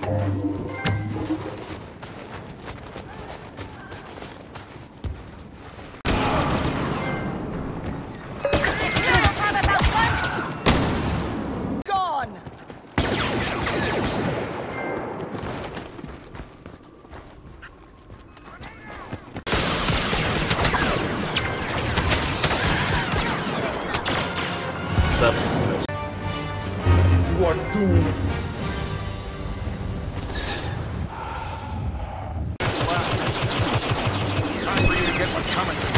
You are doomed. Well, time for you to get what's coming to you.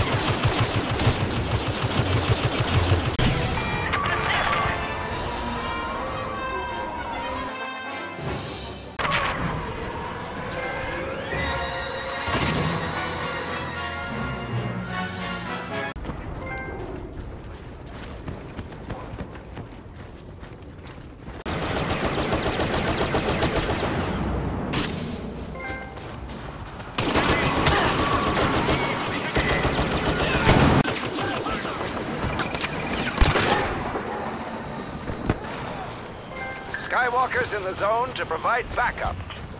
Skywalker's in the zone to provide backup.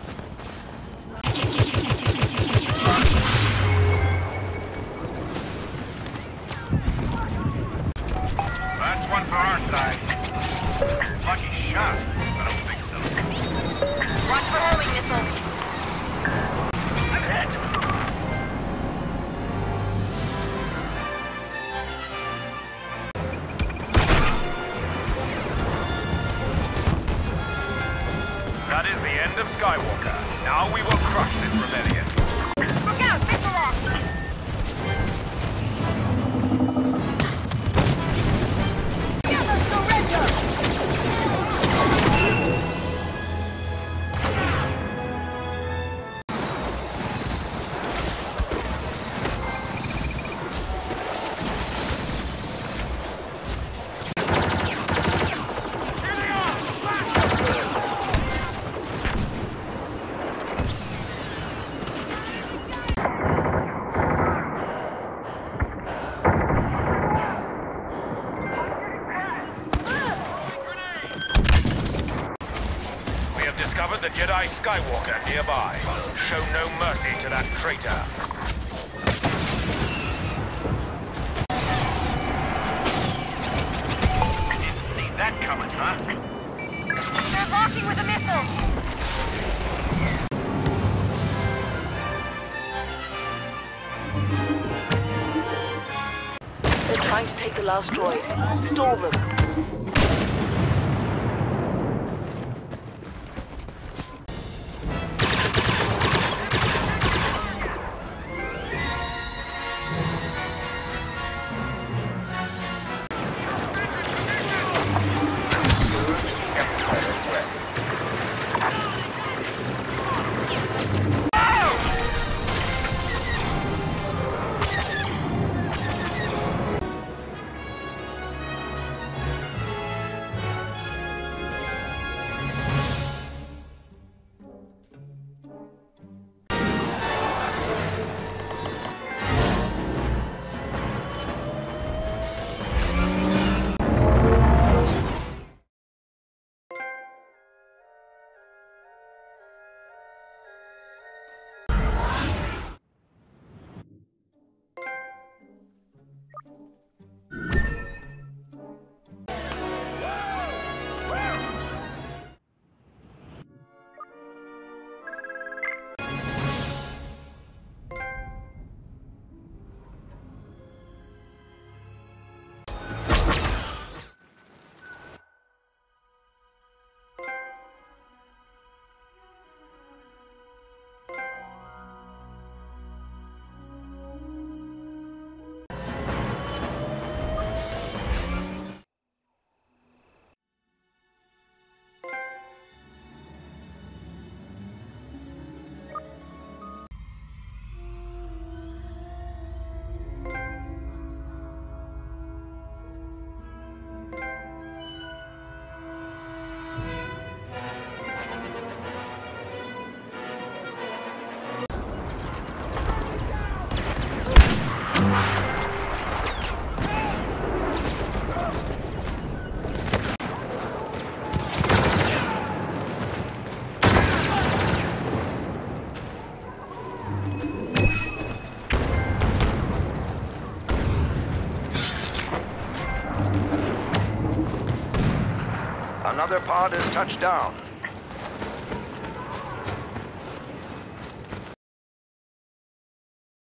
That's one for our side. Lucky shot. I don't think so. Watch for homing missiles. I'm hit. That is the end of Skywalker. Now we will crush this rebellion. Look out! Missile off! Never surrender! Discovered the Jedi Skywalker nearby. Show no mercy to that traitor. Didn't see that coming, huh? They're blocking with a missile! They're trying to take the last droid. Stall them. Another pod has touched down.